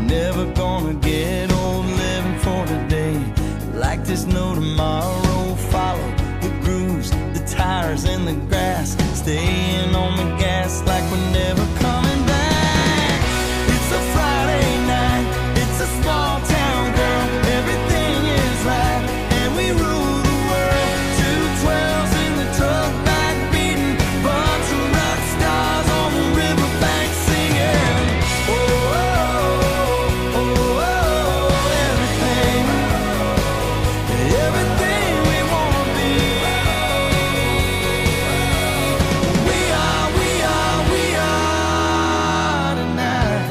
never gonna get old living for today. Like there's no tomorrow. Follow the grooves, the tires and the grass, staying on the gas like we're never coming back. It's a Friday night, it's a small town, girl, everything is right, and we rule the world. 212s in the truck back beating, bunch of rock stars on the riverbank singing. Oh, oh, oh, oh, everything, everything we wanna be. We are tonight.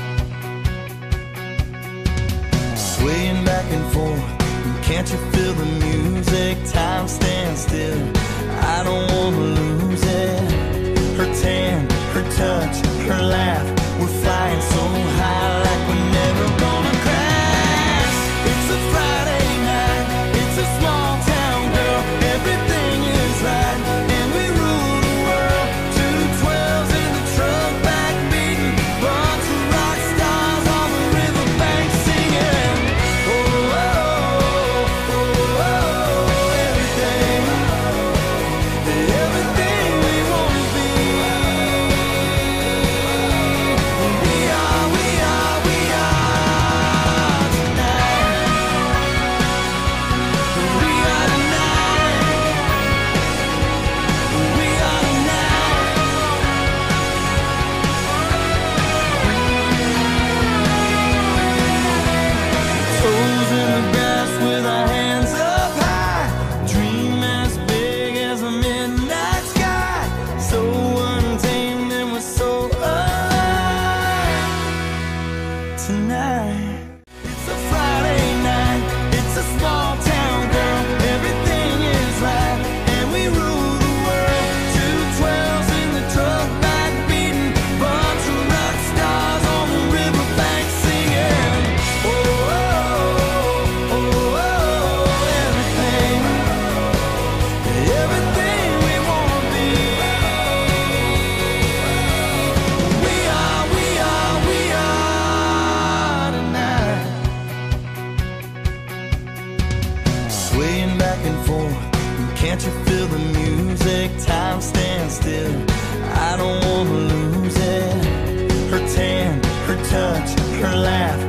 Swaying back and forth, can't you feel the music? Time stands still, I don't wanna lose it. Her tan, her touch, her laugh, we're flying so high like we're never gonna crash. It's a Friday night, it's a small town, girl, everything is right, and we rule the world. 212s in the truck back beating, bunch of rock stars on the riverbank singing. Oh, oh, oh, oh, oh, everything, everything we wanna be. We are tonight. We are tonight. We are tonight. Toes in the grass with our hands up high, dream as big as a midnight sky, so untamed and we're so alive tonight. It's a Friday night, it's a small town, girl, everything is right, and we rule the world. 212s in the truck back beating, bunch of rock stars on the riverbank singing. Oh, oh, oh, oh, everything, everything we wanna be. We are tonight. Swaying back and forth, can't you feel the music? Time stands still, I don't wanna lose it. Her tan, her touch, her laugh,